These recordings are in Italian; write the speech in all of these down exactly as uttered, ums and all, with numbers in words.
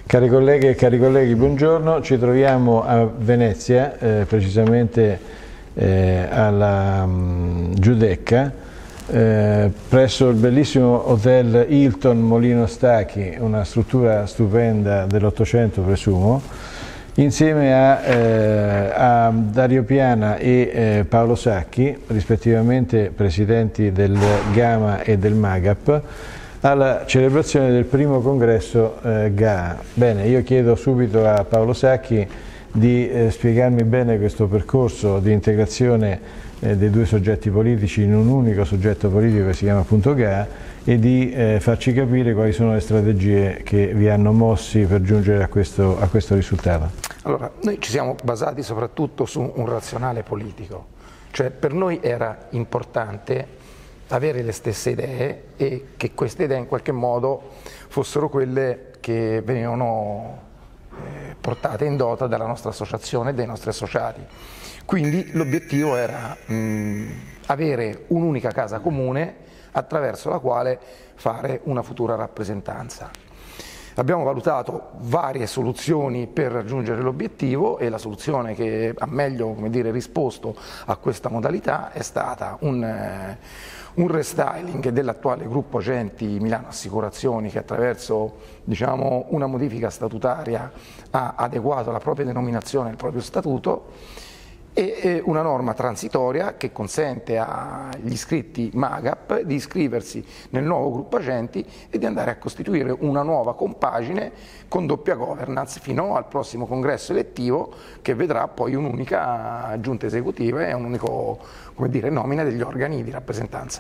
Cari colleghe e cari colleghi, buongiorno. Ci troviamo a Venezia, eh, precisamente eh, alla um, Giudecca, eh, presso il bellissimo hotel Hilton Molino Stachi, una struttura stupenda dell'Ottocento presumo, insieme a, eh, a Dario Piana e eh, Paolo Sacchi, rispettivamente presidenti del Gama e del Magap, alla celebrazione del primo congresso eh, G A A. Bene, io chiedo subito a Paolo Sacchi di eh, spiegarmi bene questo percorso di integrazione eh, dei due soggetti politici in un unico soggetto politico che si chiama appunto G A A e di eh, farci capire quali sono le strategie che vi hanno mossi per giungere a questo, a questo risultato. Allora, noi ci siamo basati soprattutto su un razionale politico, cioè per noi era importante avere le stesse idee e che queste idee in qualche modo fossero quelle che venivano eh, portate in dota dalla nostra associazione e dai nostri associati. Quindi l'obiettivo era mh, avere un'unica casa comune attraverso la quale fare una futura rappresentanza. Abbiamo valutato varie soluzioni per raggiungere l'obiettivo e la soluzione che ha meglio, come dire, risposto a questa modalità è stata un, eh, un restyling dell'attuale gruppo Centi Milano Assicurazioni, che attraverso, diciamo, una modifica statutaria ha adeguato la propria denominazione, il proprio statuto, e una norma transitoria che consente agli iscritti Magap di iscriversi nel nuovo gruppo agenti e di andare a costituire una nuova compagine con doppia governance fino al prossimo congresso elettivo, che vedrà poi un'unica giunta esecutiva e un unico, come dire, nomina degli organi di rappresentanza.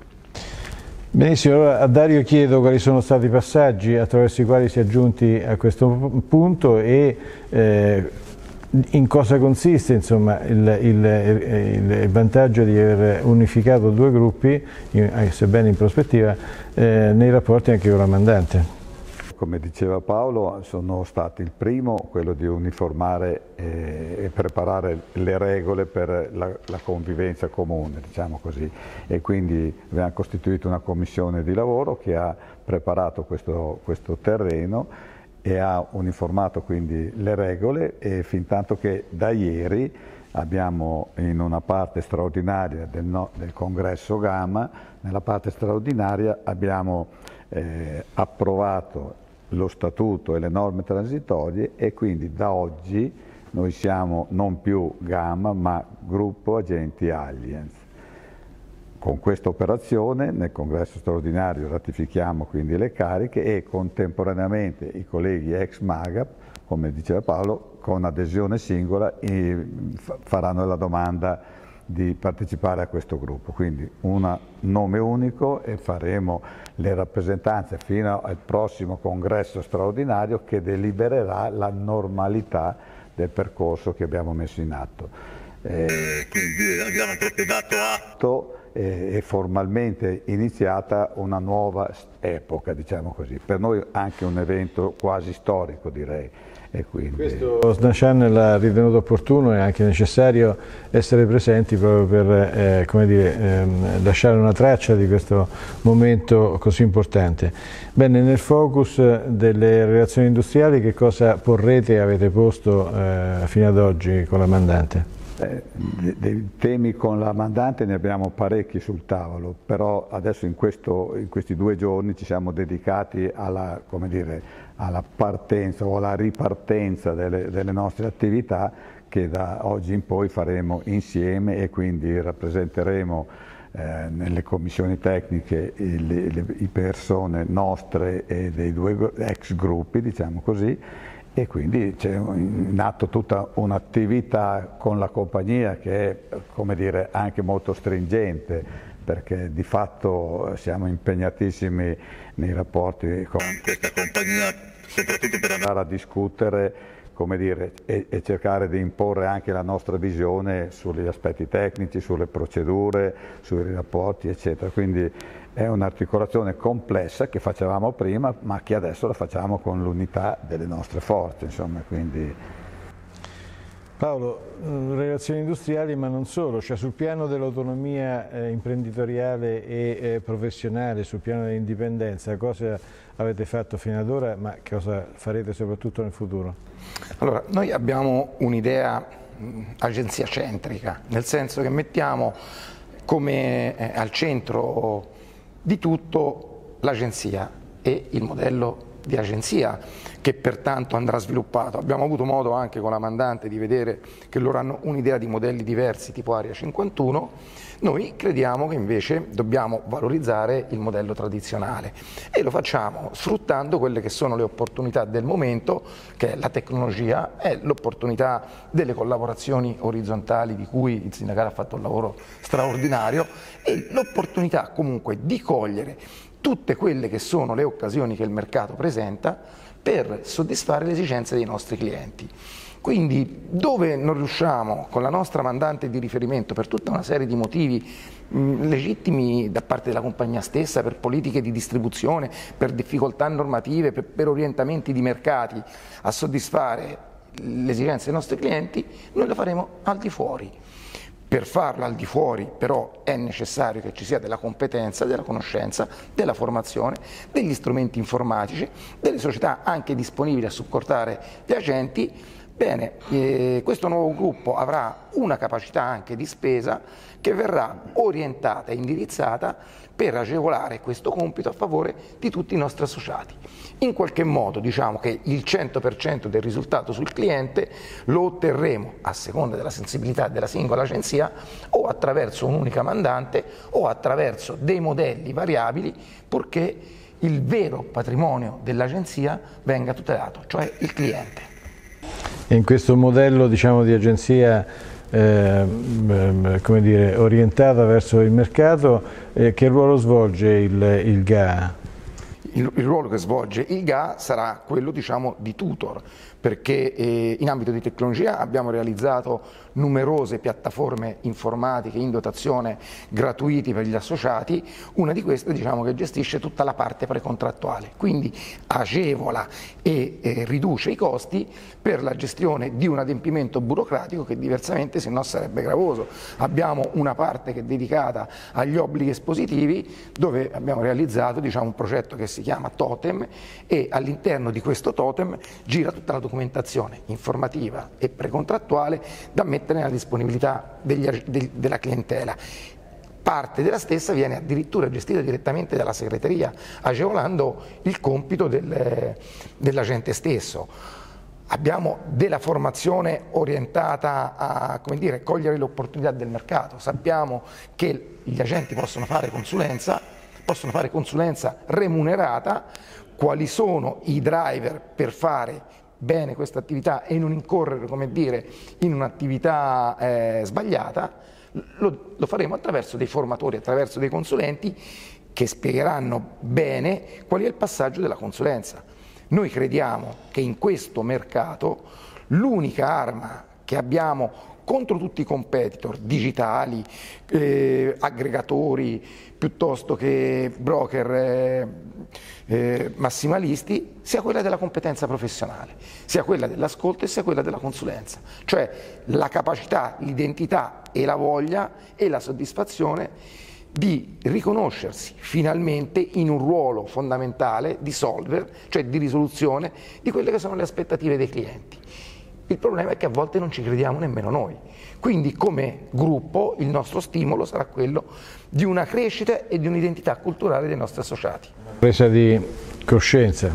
Benissimo, allora a Dario chiedo quali sono stati i passaggi attraverso i quali si è giunti a questo punto e eh, in cosa consiste, insomma, il, il, il, il vantaggio di aver unificato due gruppi, sebbene in prospettiva, eh, nei rapporti anche con la mandante. Come diceva Paolo, sono stato il primo, quello di uniformare eh, e preparare le regole per la, la convivenza comune, diciamo così, e quindi abbiamo costituito una commissione di lavoro che ha preparato questo, questo terreno e ha uniformato quindi le regole, e fin tanto che da ieri abbiamo in una parte straordinaria del, no, del congresso Gama, nella parte straordinaria abbiamo eh, approvato lo statuto e le norme transitorie, e quindi da oggi noi siamo non più Gama ma Gruppo Agenti Allianz. Con questa operazione nel congresso straordinario ratifichiamo quindi le cariche e contemporaneamente i colleghi ex Magap, come diceva Paolo, con adesione singola faranno la domanda di partecipare a questo gruppo. Quindi un nome unico e faremo le rappresentanze fino al prossimo congresso straordinario che delibererà la normalità del percorso che abbiamo messo in atto. Eh, quindi abbiamo proprio dato atto e formalmente iniziata una nuova epoca, diciamo così. Per noi anche un evento quasi storico, direi. E quindi... Questo S N A Channel ha ritenuto opportuno e anche necessario essere presenti proprio per eh, come dire, ehm, lasciare una traccia di questo momento così importante. Bene, nel focus delle relazioni industriali che cosa porrete e avete posto eh, fino ad oggi con la mandante? Eh, dei temi con la mandante ne abbiamo parecchi sul tavolo, però adesso in, questo, in questi due giorni ci siamo dedicati alla, come dire, alla partenza o alla ripartenza delle, delle nostre attività, che da oggi in poi faremo insieme, e quindi rappresenteremo eh, nelle commissioni tecniche i, le, i persone nostre e dei due ex gruppi, diciamo così. E quindi c'è in atto tutta un'attività con la compagnia che è, come dire, anche molto stringente, perché di fatto siamo impegnatissimi nei rapporti con questa compagnia, soprattutto per andare a discutere, come dire, e, e cercare di imporre anche la nostra visione sugli aspetti tecnici, sulle procedure, sui rapporti, eccetera. Quindi è un'articolazione complessa che facevamo prima, ma che adesso la facciamo con l'unità delle nostre forze, insomma, quindi... Paolo, relazioni industriali ma non solo, cioè sul piano dell'autonomia eh, imprenditoriale e eh, professionale, sul piano dell'indipendenza, cosa avete fatto fino ad ora, ma cosa farete soprattutto nel futuro? Allora, noi abbiamo un'idea agenzia centrica, nel senso che mettiamo come eh, al centro di tutto l'agenzia e il modello di agenzia che pertanto andrà sviluppato. Abbiamo avuto modo anche con la mandante di vedere che loro hanno un'idea di modelli diversi tipo Area cinquantuno, noi crediamo che invece dobbiamo valorizzare il modello tradizionale e lo facciamo sfruttando quelle che sono le opportunità del momento, che è la tecnologia, è l'opportunità delle collaborazioni orizzontali di cui il sindacato ha fatto un lavoro straordinario e l'opportunità comunque di cogliere tutte quelle che sono le occasioni che il mercato presenta per soddisfare le esigenze dei nostri clienti. Quindi dove non riusciamo con la nostra mandante di riferimento per tutta una serie di motivi mh, legittimi da parte della compagnia stessa, per politiche di distribuzione, per difficoltà normative, per, per orientamenti di mercati a soddisfare le esigenze dei nostri clienti, noi lo faremo al di fuori. Per farlo al di fuori però è necessario che ci sia della competenza, della conoscenza, della formazione, degli strumenti informatici, delle società anche disponibili a supportare gli agenti. Bene, eh, questo nuovo gruppo avrà una capacità anche di spesa che verrà orientata e indirizzata per agevolare questo compito a favore di tutti i nostri associati. In qualche modo diciamo che il cento per cento del risultato sul cliente lo otterremo a seconda della sensibilità della singola agenzia o attraverso un'unica mandante o attraverso dei modelli variabili, purché il vero patrimonio dell'agenzia venga tutelato, cioè il cliente. E in questo modello, diciamo, di agenzia eh, come dire, orientata verso il mercato, eh, che ruolo svolge il, il G A A? Il, il ruolo che svolge il G A A sarà quello, diciamo, di tutor, perché eh, in ambito di tecnologia abbiamo realizzato numerose piattaforme informatiche in dotazione gratuiti per gli associati, una di queste, diciamo, che gestisce tutta la parte precontrattuale, quindi agevola e eh, riduce i costi per la gestione di un adempimento burocratico che diversamente se no sarebbe gravoso. Abbiamo una parte che è dedicata agli obblighi espositivi, dove abbiamo realizzato, diciamo, un progetto che si chiama Totem e all'interno di questo Totem gira tutta la documentazione informativa e precontrattuale da mettere nella disponibilità degli, de, della clientela. Parte della stessa viene addirittura gestita direttamente dalla segreteria, agevolando il compito del, dell'agente stesso. Abbiamo della formazione orientata a, come dire, cogliere le opportunità del mercato. Sappiamo che gli agenti possono fare consulenza, possono fare consulenza remunerata, quali sono i driver per fare bene questa attività e non incorrere, come dire, in un'attività eh, sbagliata. Lo, lo faremo attraverso dei formatori, attraverso dei consulenti che spiegheranno bene qual è il passaggio della consulenza. Noi crediamo che in questo mercato l'unica arma che abbiamo contro tutti i competitor digitali, eh, aggregatori, piuttosto che broker eh, eh, massimalisti, sia quella della competenza professionale, sia quella dell'ascolto e sia quella della consulenza, cioè la capacità, l'identità e la voglia e la soddisfazione di riconoscersi finalmente in un ruolo fondamentale di solver, cioè di risoluzione di quelle che sono le aspettative dei clienti. Il problema è che a volte non ci crediamo nemmeno noi, quindi come gruppo il nostro stimolo sarà quello di una crescita e di un'identità culturale dei nostri associati. Presa di coscienza.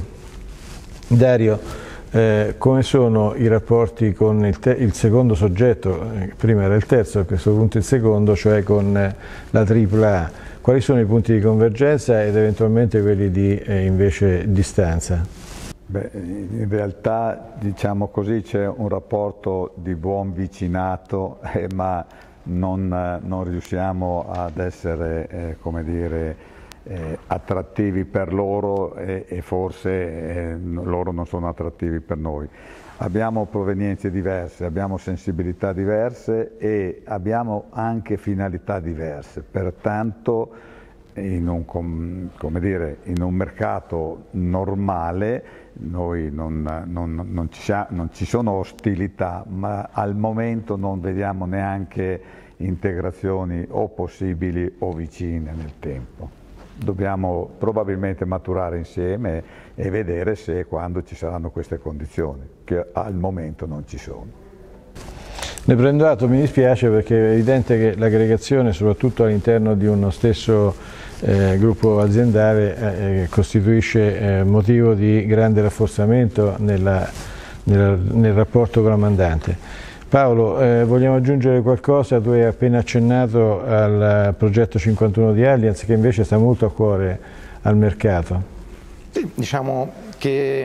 Dario, eh, come sono i rapporti con il, te il secondo soggetto, eh, prima era il terzo, a questo punto il secondo, cioè con eh, la tripla A? Quali sono i punti di convergenza ed eventualmente quelli di eh, invece distanza? Beh, in realtà, diciamo così, c'è un rapporto di buon vicinato, eh, ma non, non riusciamo ad essere, eh, come dire, eh, attrattivi per loro e, e forse eh, loro non sono attrattivi per noi. Abbiamo provenienze diverse, abbiamo sensibilità diverse e abbiamo anche finalità diverse, pertanto in un, com, come dire, in un mercato normale noi non, non, non, ci sia, non ci sono ostilità, ma al momento non vediamo neanche integrazioni o possibili o vicine nel tempo. Dobbiamo probabilmente maturare insieme e vedere se e quando ci saranno queste condizioni, che al momento non ci sono. Ne prendo atto, mi dispiace perché è evidente che l'aggregazione, soprattutto all'interno di uno stesso eh, gruppo aziendale, eh, costituisce eh, motivo di grande rafforzamento nella, nella, nel rapporto con la mandante. Paolo, eh, vogliamo aggiungere qualcosa? Tu hai appena accennato al progetto cinquantuno di Allianz, che invece sta molto a cuore al mercato. Sì, diciamo che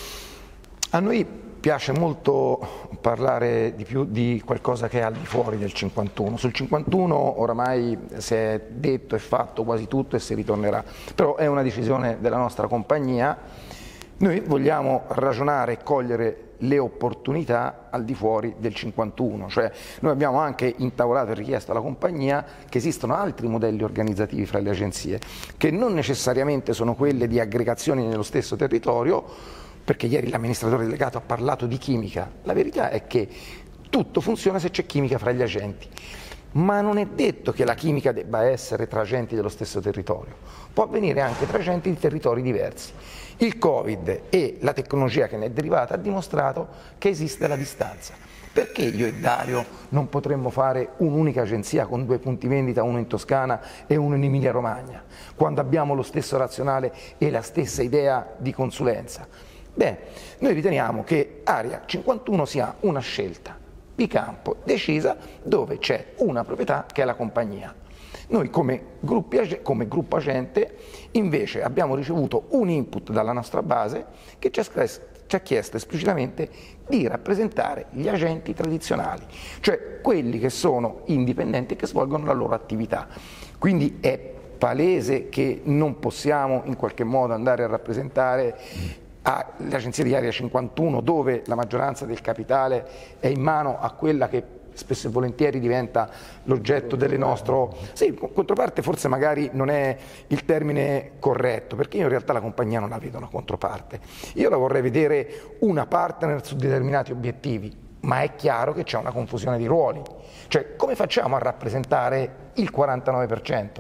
a noi piace molto parlare di più di qualcosa che è al di fuori del cinquantuno. Sul cinquantuno oramai si è detto e fatto quasi tutto e si ritornerà, però è una decisione della nostra compagnia. Noi vogliamo ragionare e cogliere le opportunità al di fuori del cinquantuno, cioè noi abbiamo anche intavolato e richiesto alla compagnia che esistono altri modelli organizzativi fra le agenzie, che non necessariamente sono quelle di aggregazioni nello stesso territorio, perché ieri l'amministratore delegato ha parlato di chimica. La verità è che tutto funziona se c'è chimica fra gli agenti, ma non è detto che la chimica debba essere tra agenti dello stesso territorio, può avvenire anche tra agenti di territori diversi. Il Covid e la tecnologia che ne è derivata ha dimostrato che esiste la distanza. Perché io e Dario non potremmo fare un'unica agenzia con due punti vendita, uno in Toscana e uno in Emilia Romagna, quando abbiamo lo stesso razionale e la stessa idea di consulenza? Beh, noi riteniamo che Area cinquantuno sia una scelta di campo decisa dove c'è una proprietà che è la compagnia. Noi come, gruppi, come gruppo agente invece abbiamo ricevuto un input dalla nostra base che ci ha, ci ha chiesto esplicitamente di rappresentare gli agenti tradizionali, cioè quelli che sono indipendenti e che svolgono la loro attività. Quindi è palese che non possiamo in qualche modo andare a rappresentare alle agenzie di Area cinquantuno, dove la maggioranza del capitale è in mano a quella che spesso e volentieri diventa l'oggetto delle nostre... Sì, controparte forse magari non è il termine corretto, perché io in realtà la compagnia non la vedo una controparte. Io la vorrei vedere una partner su determinati obiettivi, ma è chiaro che c'è una confusione di ruoli. Cioè, come facciamo a rappresentare il quarantanove per cento?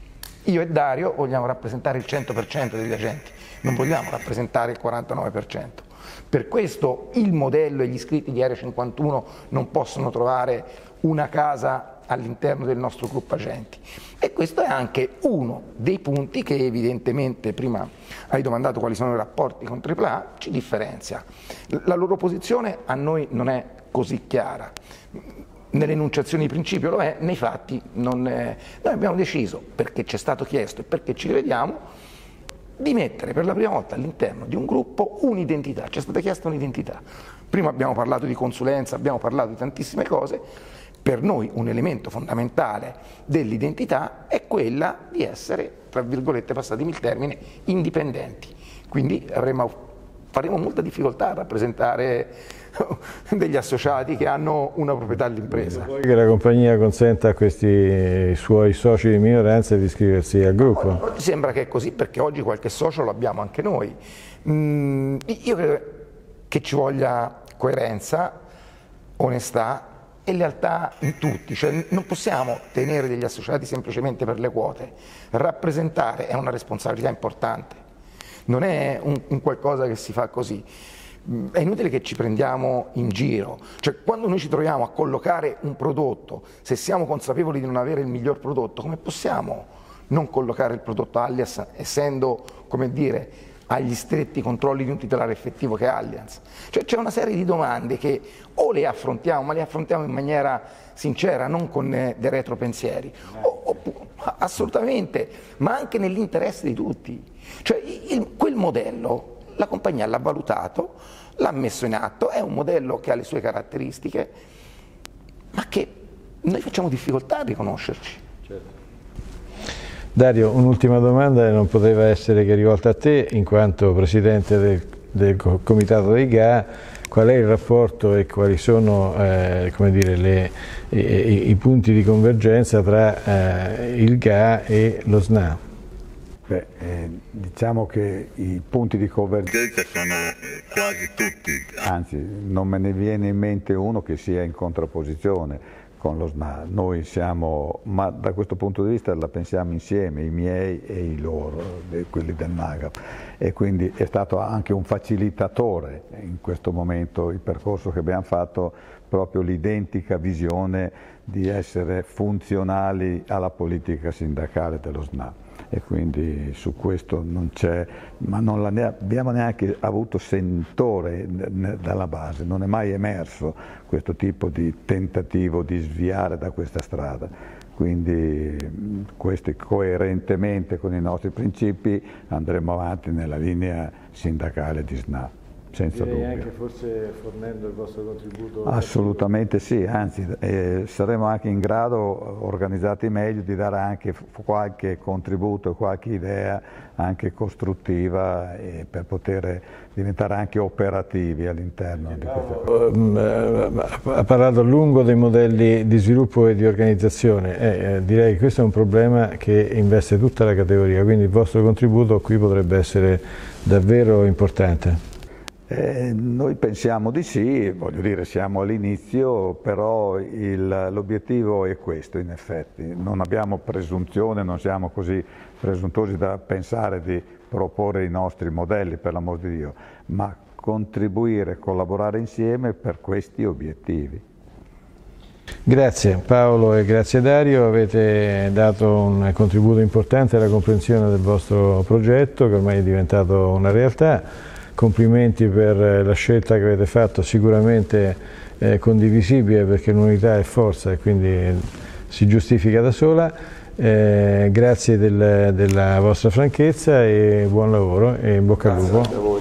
Io e Dario vogliamo rappresentare il cento per cento degli agenti, non vogliamo rappresentare il quarantanove per cento. Per questo il modello e gli iscritti di Area cinquantuno non possono trovare una casa all'interno del nostro gruppo agenti. E questo è anche uno dei punti che evidentemente, prima hai domandato quali sono i rapporti con tripla A, ci differenzia. La loro posizione a noi non è così chiara. Nelle enunciazioni di principio lo è, nei fatti non è. Noi abbiamo deciso, perché ci è stato chiesto e perché ci rivediamo, di mettere per la prima volta all'interno di un gruppo un'identità. Ci è stata chiesta un'identità. Prima abbiamo parlato di consulenza, abbiamo parlato di tantissime cose. Per noi un elemento fondamentale dell'identità è quella di essere, tra virgolette, passatemi il termine, indipendenti. Quindi avremo, faremo molta difficoltà a rappresentare degli associati che hanno una proprietà all'impresa. Vuoi che la compagnia consenta a questi suoi soci di minoranza di iscriversi al gruppo? Oggi sembra che è così, perché oggi qualche socio lo abbiamo anche noi. Mm, io credo che ci voglia coerenza, onestà e lealtà in tutti, cioè non possiamo tenere degli associati semplicemente per le quote. Rappresentare è una responsabilità importante, non è un, un qualcosa che si fa così. È inutile che ci prendiamo in giro, cioè quando noi ci troviamo a collocare un prodotto, se siamo consapevoli di non avere il miglior prodotto, come possiamo non collocare il prodotto Allianz essendo, come dire, agli stretti controlli di un titolare effettivo che è Allianz? Cioè c'è una serie di domande che o le affrontiamo, ma le affrontiamo in maniera sincera, non con eh, dei retropensieri, o, o, assolutamente, ma anche nell'interesse di tutti. Cioè il, quel modello la compagnia l'ha valutato, l'ha messo in atto, è un modello che ha le sue caratteristiche, ma che noi facciamo difficoltà a riconoscerci. Certo. Dario, un'ultima domanda, non poteva essere che rivolta a te, in quanto presidente del, del comitato dei G A. Qual è il rapporto e quali sono eh, come dire, le, i, i punti di convergenza tra eh, il G A e lo S N A? Beh, eh, diciamo che i punti di convergenza sono quasi tutti, anzi non me ne viene in mente uno che sia in contrapposizione con lo S N A. Noi siamo, ma da questo punto di vista la pensiamo insieme, i miei e i loro, quelli del NAGAP, e quindi è stato anche un facilitatore in questo momento il percorso che abbiamo fatto, proprio l'identica visione di essere funzionali alla politica sindacale dello S N A. E quindi su questo non c'è, ma non la ne abbiamo neanche avuto sentore dalla base, non è mai emerso questo tipo di tentativo di sviare da questa strada. Quindi questi, coerentemente con i nostri principi, andremo avanti nella linea sindacale di S N A. Senza Direi dubbio. Anche forse fornendo il vostro contributo? Assolutamente sì, anzi eh, saremo anche in grado, organizzati meglio, di dare anche qualche contributo, qualche idea anche costruttiva eh, per poter diventare anche operativi all'interno di questa. Ha parlato a lungo dei modelli di sviluppo e di organizzazione, eh, eh, direi che questo è un problema che investe tutta la categoria, quindi il vostro contributo qui potrebbe essere davvero importante. Eh, noi pensiamo di sì, voglio dire siamo all'inizio, però l'obiettivo è questo in effetti, non abbiamo presunzione, non siamo così presuntuosi da pensare di proporre i nostri modelli per l'amor di Dio, ma contribuire, collaborare insieme per questi obiettivi. Grazie Paolo e grazie Dario, avete dato un contributo importante alla comprensione del vostro progetto che ormai è diventato una realtà. Complimenti per la scelta che avete fatto, sicuramente eh, condivisibile perché l'unità è forza e quindi si giustifica da sola. Eh, grazie del, della vostra franchezza e buon lavoro e in bocca al lupo.